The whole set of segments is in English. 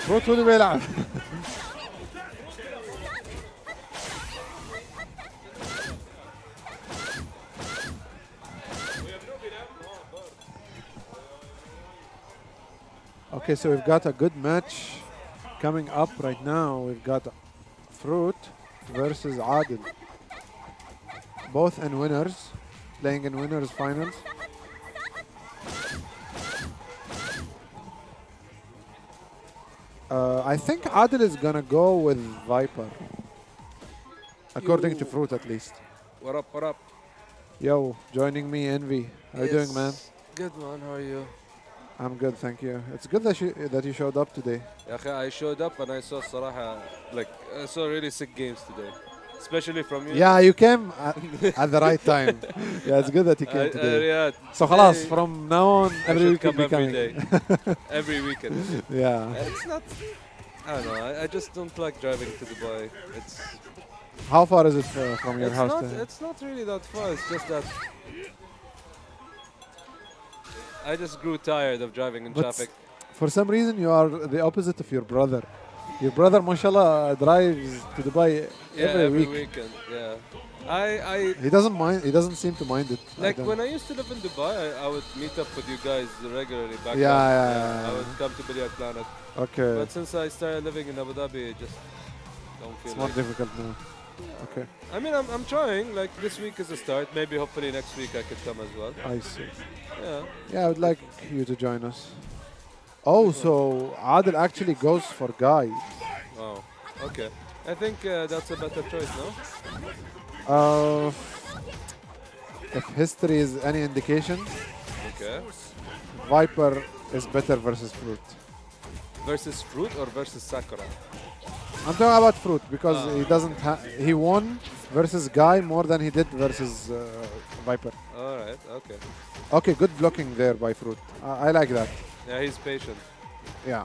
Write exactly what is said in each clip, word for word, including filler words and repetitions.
فروت هو اللي بيلعب. Okay, so we've got a good match coming up right now. We've got Fruit versus Adil. Both in winners, playing in winners finals. Uh, I think Adil is gonna go with Viper, according to Fruit at least. What up, what up? Yo, joining me, Envy. How you doing, man? Good, man. How are you? I'm good, thank you. It's good that you that you showed up today. يا أخي, I showed up and I saw صراحة, like, I saw really sick games today. Especially from you. Yeah, you came at, at the right time. Yeah, it's good that you came I, today. uh, yeah, So خلاص, from now on, I every should week you'll come be every coming. day. Every weekend. Yeah. It's not, I don't know, I, I just don't like driving to Dubai. It's How far is it uh, from your it's house? not, to it's not really that far, it's just that I just grew tired of driving in But traffic. For some reason, you are the opposite of your brother. Your brother, mashallah, drives to Dubai Yeah, every, every week. weekend, yeah. I, I He doesn't mind. He doesn't seem to mind it. I Like don't- when I used to live in Dubai, I, I would meet up with you guys regularly back Yeah, then. yeah, yeah, I yeah. would come to Billiard Planet. Okay. But since I started living in Abu Dhabi, I just don't feel It's more like difficult now. Okay. I mean, I'm, I'm trying. Like this week is a start. Maybe hopefully next week I could come as well. I see. Yeah. Yeah, I would like you to join us. Oh, so Adil actually goes for Guy. Wow. Okay. I think uh, that's a better choice, no? Uh, if history is any indication, Okay. Viper is better versus Fruit. Versus Fruit or versus Sakura? I'm talking about Fruit because Ah. he doesn't. Ha- he won versus Guy more than he did versus uh, Viper. All right. Okay. Okay, good blocking there by Fruit. I I like that. Yeah, he's patient. Yeah.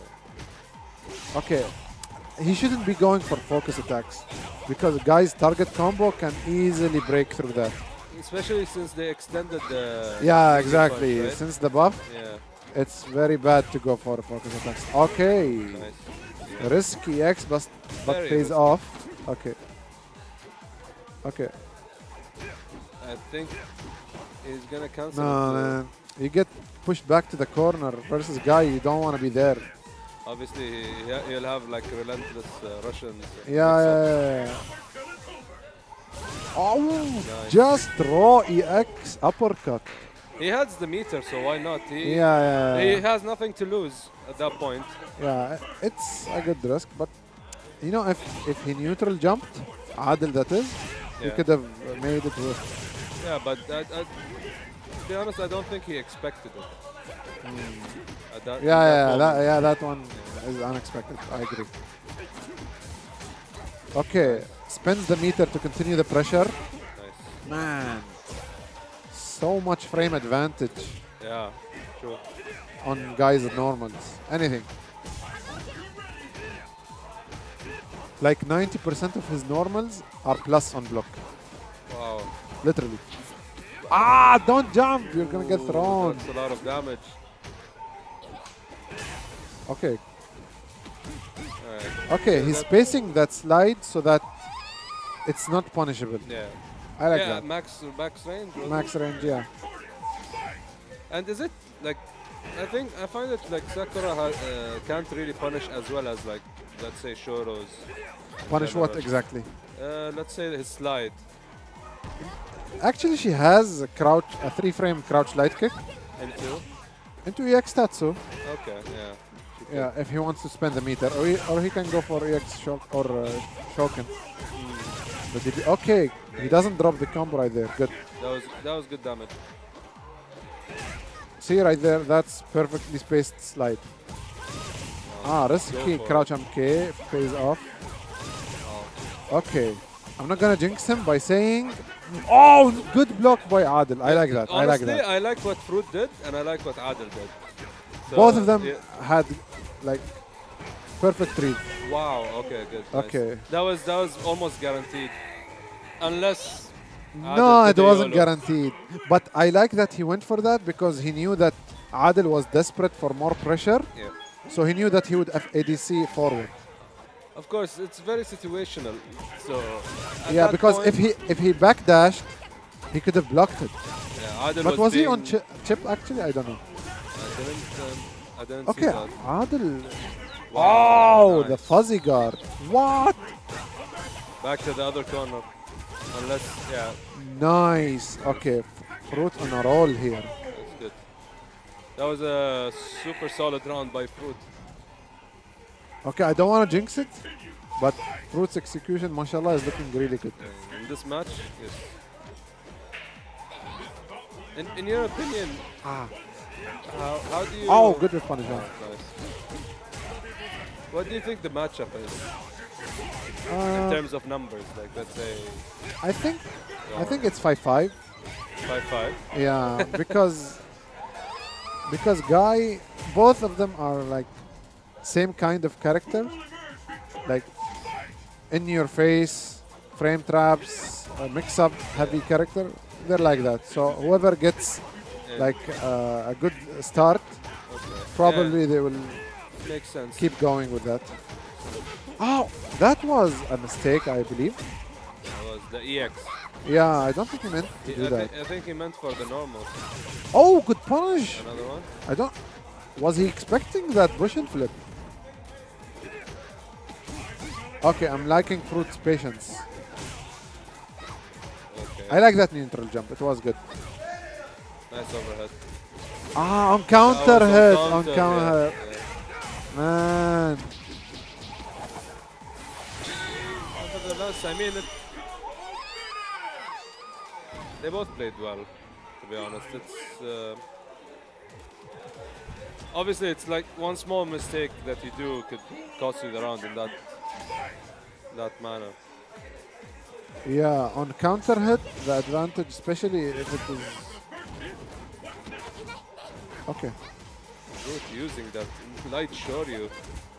Okay. He shouldn't be going for focus attacks because Guy's target combo can easily break through that. Especially since they extended the. Yeah, the exactly. punch, right? Since the buff, Yeah. it's very bad to go for focus attacks. Okay. Nice. Yeah. Risky X, but, but Very pays risky. off. Okay. Okay. I think he's gonna cancel. No, it, uh, man. You get pushed back to the corner versus Guy, you don't want to be there. Obviously, he, he'll have like relentless uh, Russians. Yeah, yeah, yeah, yeah. Oh, Nice. just raw E X uppercut. He has the meter, so why not? He, Yeah, yeah, he yeah. has nothing to lose at that point. Yeah, it's a good risk, but you know, if if he neutral jumped, Adil that is, he Yeah. could have made it work. Yeah, but I, I, to be honest, I don't think he expected it. At that- Yeah, in yeah, moment. that, yeah, that one is unexpected. I agree. Okay, spends the meter to continue the pressure. Nice. Man, so much frame advantage Yeah, sure. on guys at normals. Anything. Like ninety percent of his normals are plus on block. Wow. Literally. Ah, don't jump. You're going to get Ooh, thrown. That's a lot of damage. Okay. Alright. Okay, Yeah, he's that- spacing that slide so that it's not punishable. Yeah. I like yeah, that. max max range. wasn't Max it? range, yeah. And is it like? I think I find it like Sakura ha- uh, can't really punish as well as like let's say Shoro's. Punish what General. exactly? Uh, let's say his slide. Actually, she has a crouch, a three-frame crouch light kick Into. into E X Tatsu. Okay. Yeah. She could- Yeah, if he wants to spend the meter, or he, or he can go for E X shock or uh, Shoken. But did he, okay, he doesn't drop the combo right there. Good. That was that was good damage. See right there, that's perfectly spaced slide. Ah, risky Go for crouch M K pays off. Oh. Okay, I'm not gonna jinx him by saying, oh, good block by Adil. I like that. I like Honestly, that. I like what Fruit did, and I like what Adil did. So, Both of them yeah. had like perfect read. Wow. Okay. Good. nice. Okay. That was that was almost guaranteed, unless. No, Adil it did a wasn't YOLO. guaranteed. But I like that he went for that because he knew that Adil was desperate for more pressure. Yeah. So he knew that he would F A D C forward. Of course, it's very situational. So at Yeah, that because point, if he if he backdashed, he could have blocked it. yeah, Adil But was he being- on chi chip actually? I don't know. I didn't. Um, I didn't Okay, see that. Adil. Wow, Oh, the nice. fuzzy guard. What? Back to the other corner. Unless, yeah, Nice. Okay, Fruit on a roll here. that's good. That was a super solid round by Fruit. Okay, I don't want to jinx it, but Fruit's execution, mashallah, is looking really good. Uh, In this match, yes. In, in your opinion, Ah. how, how do you... Oh, good with punishment. Nice. What do you think the matchup is in Uh, terms of numbers? Like, let's say I think I think it's five five. five five. Yeah, because because Guy, both of them are like same kind of character, like in your face, frame traps, uh, mix up heavy character. They're like that. So whoever gets Yeah. like uh, a good start, Okay. probably they will Yeah, makes sense. keep going with that. Oh, that was a mistake, I believe. That was the E X. Yeah, I don't think he meant to He- do I, that. thi- I think he meant for the normal. Oh, good punish. Another one. I don't. Was he expecting that Russian flip? Okay, I'm liking Fruit's patience. Okay. I like that neutral jump. It was good. Nice overhead. Ah, on counter That was hit. on On counter, counter. yeah, yeah. Man. Nevertheless, I mean, it, they both played well, to be honest. It's uh, obviously it's like one small mistake that you do could cost you the round in that that manner. Yeah, on counter hit, the advantage, especially if it is. Okay. Good using that light Shoryu.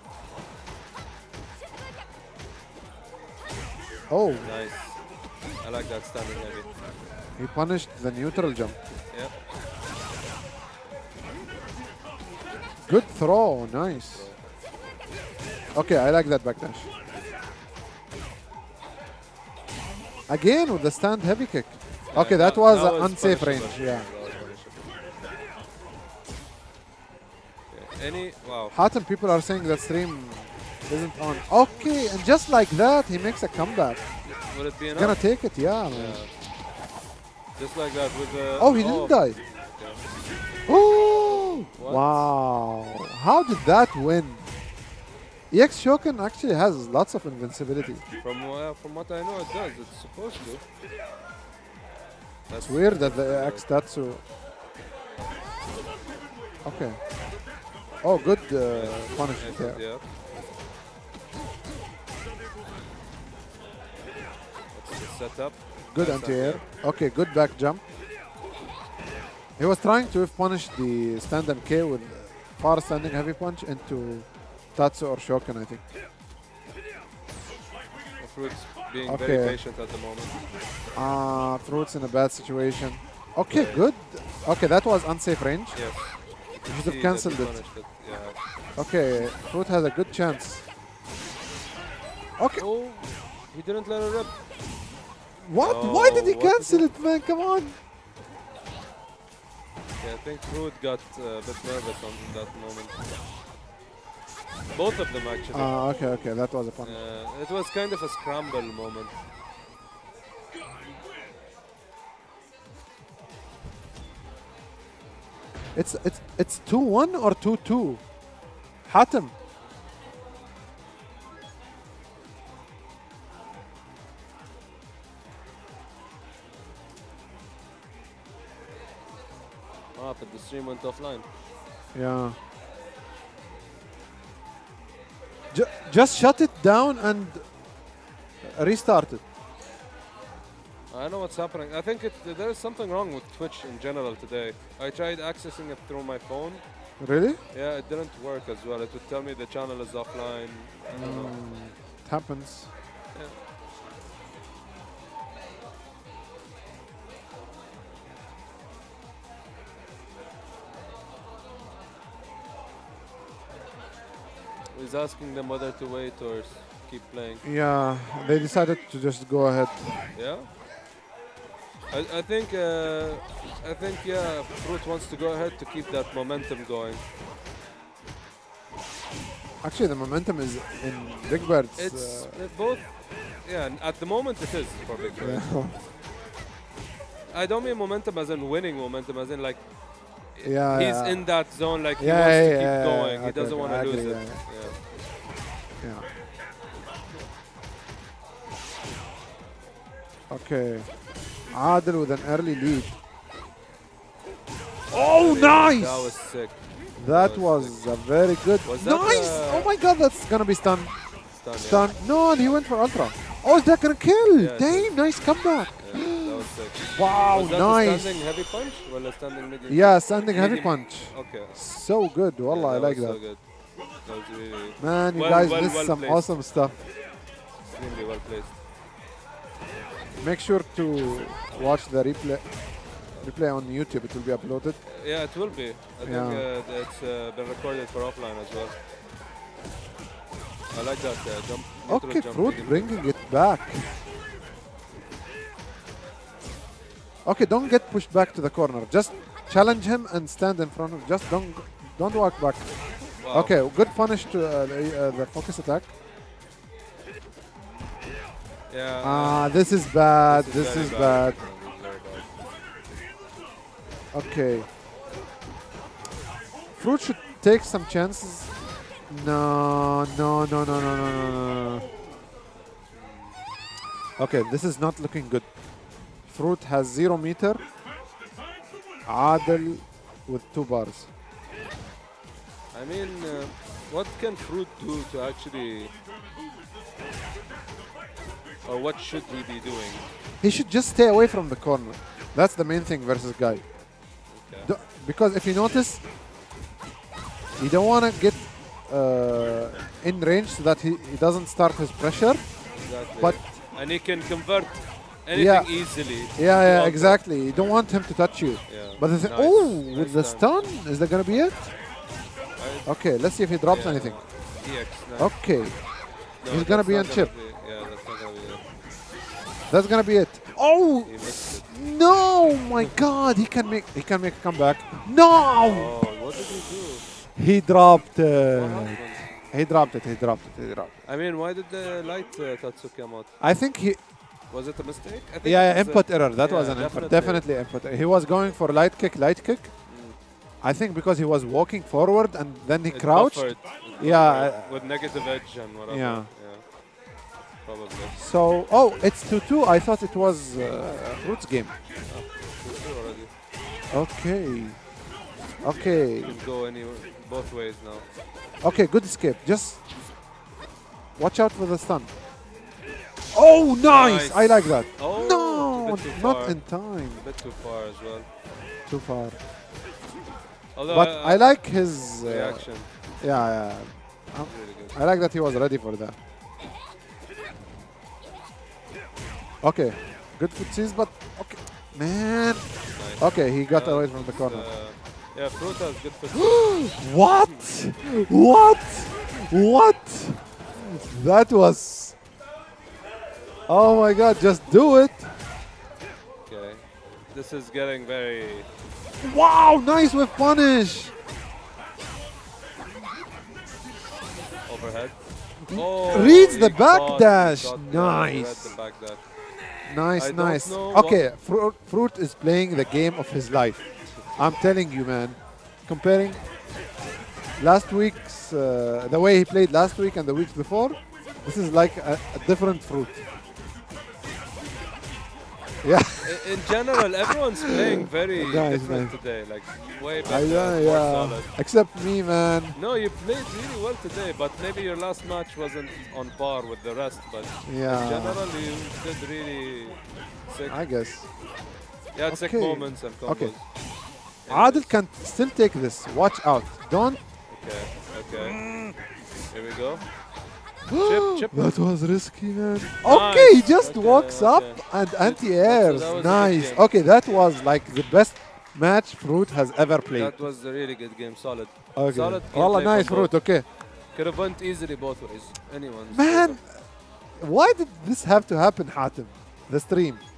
Oh, Nice. I like that standing heavy. he punished the neutral jump. Yeah. Good throw. Nice. Okay, I like that backdash. Again with the stand heavy kick. Okay, Yeah, that was that an unsafe punishable. range. Yeah. That was punishable. Okay, Any wow. Hatem, people are saying that stream isn't on. Okay, and just like that, he makes a comeback. Would it be He's enough? gonna take it, yeah, man. Yeah. Just like that with the. Oh, he didn't die. Okay. Oh! What? Wow. How did that win? E X Shoken actually has lots of invincibility. From uh, from what I know, it does. It's supposed to. That's It's weird that the E X Tatsu. Okay. Oh, good uh, punishment Nice, there. yeah. That's the setup. Good Nice anti-air. Okay, good back jump. He was trying to punish the stand M K with far standing heavy punch into Tatsu or Shoken, I think. Fruits being Okay. very patient at the moment. Ah, Fruit's in a bad situation. Okay, good. Okay, that was unsafe range. Yes. You should See have that he cancelled it. punished it. Yeah. Okay, Fruit has a good chance. Okay, Oh, he didn't let it rip. what? Why did he Oh, what did cancel he- it, man? Come on. Yeah, I think Fruit got uh, a bit nervous on that moment. Both of them actually. Ah, okay, okay, that was a fun. Uh, it was kind of a scramble moment. It's it's it's two one or two two. Hatem. Ah, but the stream went offline. Yeah. Ju just shut it down and restart it. I know what's happening. I think it, there is something wrong with Twitch in general today. I tried accessing it through my phone. Really? Yeah, it didn't work as well. It would tell me the channel is offline. I don't know. Mm, it happens. Yeah. He's asking them whether to wait or s- keep playing. Yeah, they decided to just go ahead. Yeah. I, I think uh, I think yeah, Fruit wants to go ahead to keep that momentum going. Actually, the momentum is in Big Bird's. It's uh, uh, both. Yeah, and at the moment it is for Big Bird. yeah, I don't mean momentum as in winning momentum, as in like yeah, he's yeah. in that zone, like he Yeah, wants to yeah, keep yeah, going. yeah, He okay, doesn't okay, want I to lose agree, it. yeah, Yeah. yeah. Okay. Adil with an early lead. Oh, nice! That was sick. That that was was a very good. Was that, Nice! uh, Oh my god, that's gonna be stun. Stun, yeah. Stun. No, and he went for ultra. Oh, is that gonna kill? Yeah, it Damn, nice comeback. Yeah, that was sick. Wow, Was that nice. the standing heavy punch or the standing medium? Yeah, standing heavy Medium- punch. Okay. So good. Wallah, Yeah, I like was that. So good. That was really Man, you Well- guys well- missed well some placed. awesome stuff. extremely well placed. Make sure to watch the replay replay on YouTube. It will be uploaded. Yeah, it will be. I think Yeah. uh, it's uh, been recorded for offline as well. I like that uh, jump. neutral Okay, jump Fruit begin. bringing it back. Okay, don't get pushed back to the corner. Just challenge him and stand in front of. Just don't don't walk back. Wow. Okay, good punish to uh, the, uh, the focus attack. Yeah. Ah, this is bad. This very is bad. This is very bad. Okay. Fruit should take some chances. No, no, no, no, no, no, no, no. Okay, this is not looking good. Fruit has zero meter. Adil with two bars. I mean, uh, what can Fruit do to actually, or what should he be doing? He should just stay away from the corner. That's the main thing versus Guy. Okay. Do- because if you notice, you don't want to get uh, in range so that he, he doesn't start his pressure. Exactly. But and he can convert anything Yeah. easily. yeah, yeah, to exactly. You don't want him to touch you. Yeah. But the thing, Nice. oh, Nice with the stun. stun, is that gonna be it? I- Okay, let's see if he drops yeah. anything. E X, nice. Okay, No, he's gonna that's be not on gonna chip. be- yeah, that's not gonna be it. That's gonna be it. Oh He missed it. no, my God! He can make he can make a comeback. No, Oh, what did he do? he dropped What it. happened? He dropped it. He dropped it. He dropped it. I mean, why did the light uh, Tatsuki come out? I think he. Was it a mistake? I think Yeah, yeah it was a- input error. That yeah, was an input. definitely. Definitely input. He was going for light kick, light kick. Mm. I think because he was walking forward and then he It crouched. buffered. It Yeah, buffered uh, with negative edge and whatever. Yeah. Probably. So, oh, it's two two. I thought it was uh, Fruit's game. two two already. Okay. Okay. You can go any both ways now. Okay, good escape. Just watch out for the stun. Oh, nice! Nice. I like that. Oh, No, it's a bit too not far. in time. A bit too far as well. Too far. Although But I, I like his uh, reaction. Yeah, yeah. Um, Really good. I like that he was ready for that. Okay, good footsies, but okay, man. Nice. Okay, he got Yeah, away from the it's, corner. Uh, yeah, Fruit has good foot. What? What? What? That was. Oh my God! Just do it. Okay. This is getting very. Wow! Nice with punish. Overhead. Oh, Reads the he back caught- dash. he caught- yeah, he read Nice. the back dash. Nice, I don't nice. know Okay, Fruit, Fruit is playing the game of his life. I'm telling you, man. Comparing last week's, uh, the way he played last week and the weeks before, this is like a, a different Fruit. Yeah, I- In general, everyone's playing very Nice, different nice. today. Like way I better, know, more yeah. solid. Except me, man. No, you played really well today, but maybe your last match wasn't on par with the rest. But Yeah. in general, you did really sick. I guess. You had sick Okay. moments and combos. Okay. Anyways. Adil can still take this. Watch out. Don't. Okay, okay. Here we go. Chip, chip. That was risky, man. Okay, he just Okay, walks okay. up and anti-airs. that was a good Nice. game. Okay, that was like the best match Fruit has ever played. That was a really good game. Solid. Okay. Okay. Solid Wallah, gameplay nice from Fruit. both. Okay. Could have went easily both ways. Anyone's Man, favor. why did this have to happen, Hatem? The stream.